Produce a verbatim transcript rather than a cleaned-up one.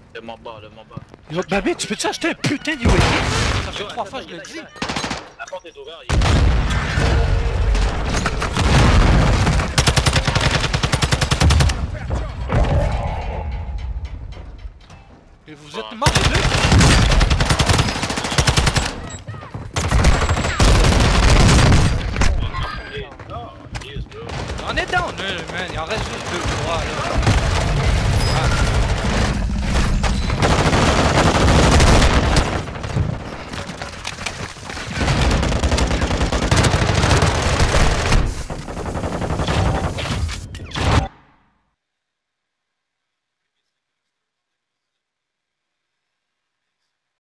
Le m'en bas, le m'en bas. Yo, bah mec, tu peux t'acheter un putain d'U A V? Ça fait trois fois que je le dis. La porte est ouverte, il est... Et vous êtes morts les deux? On est down, man, il en reste juste deux, trois là. Ah.